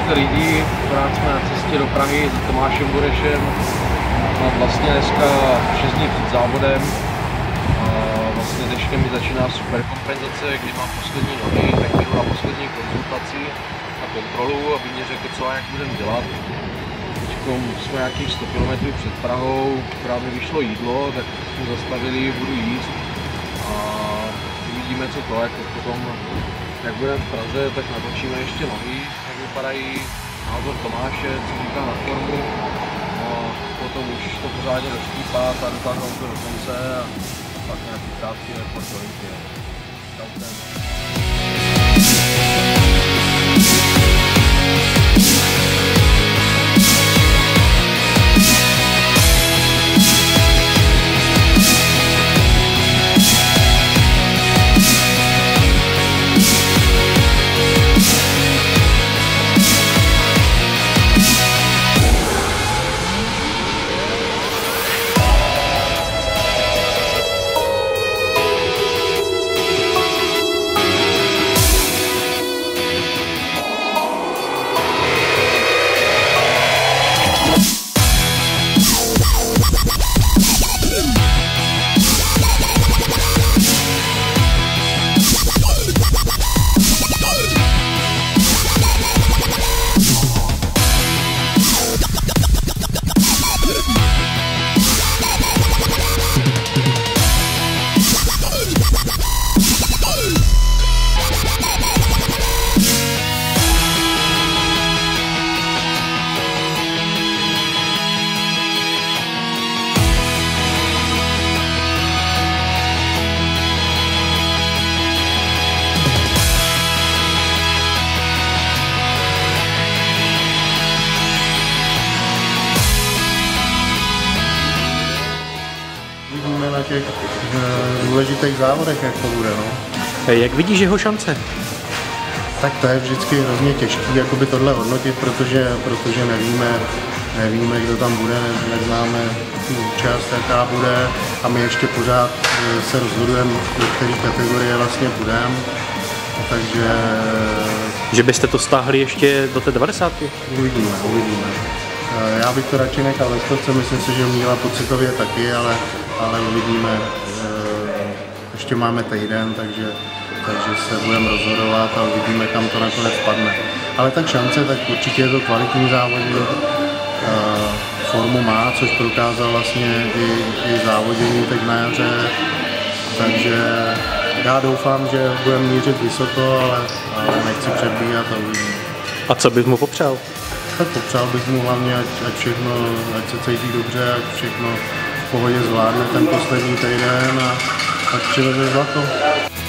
spousta lidí, akorát jsme na cestě do Prahy za Tomášem Burešem. A vlastně dneska 6 dní před závodem. A vlastně dneškem mi začíná super kompenzace, kdy mám poslední nohy, tak jdu na poslední konzultaci a kontrolu, aby mě řekl, co a jak budeme dělat. Teďkom jsme nějakých 100 km před Prahou, akorát mi vyšlo jídlo, tak jsme zastavili, budu jíst. A uvidíme, co to, jako potom, jak budeme v Praze, tak natočíme ještě nohy, jak vypadají, názor Tomáše, co říká na formu. A potom už to pořádně doštípat a dotáhnout to do konce a pak nějaký krátký report do Olympie. Na těch důležitých závodech, jak to bude. No. Jak vidíš jeho šance? Tak to je vždycky hrozně těžký jakoby tohle hodnotit, protože nevíme, kdo tam bude, neznáme tu účast, jaká bude a my ještě pořád se rozhodujeme, do které kategorie vlastně půjdeme. Takže... Že byste to stáhli ještě do té 90? Uvidíme. Já bych to radši nechal ve stovce, myslím si, že Míla pocitově taky, ale uvidíme. Ještě máme týden, takže se budeme rozhodovat a uvidíme, kam to nakonec padne. Ale tak šance, tak určitě je to kvalitní závodník. Formu má, což prokázal vlastně i závodění teď na jaře. Takže já doufám, že budeme mířit vysoko, ale nechci předbíhat a uvidíme. A co bys mu popřál? Tak popřál bych mu hlavně, ať se cítí dobře, ať všechno v pohodě zvládne ten poslední týden a ať přiveze zlato.